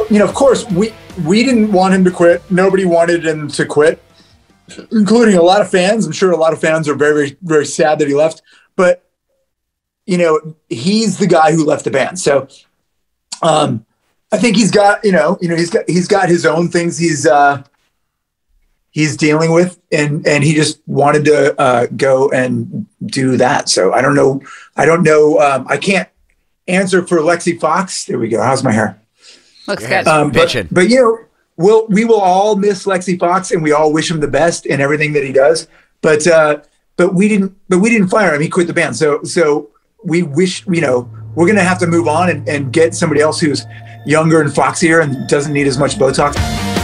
of course, we didn't want him to quit. Nobody wanted him to quit, including a lot of fans. I'm sure a lot of fans are very, very, very sad that he left. But, he's the guy who left the band. So I think he's got, he's got his own things he's dealing with, and he just wanted to go and do that. So I don't know. I can't answer for Lexi Fox. There we go. How's my hair? Looks good. But we will all miss Lexi Fox, and we all wish him the best in everything that he does. But we didn't fire him. He quit the band. So we wish, we're going to have to move on and get somebody else who's younger and foxier and doesn't need as much Botox.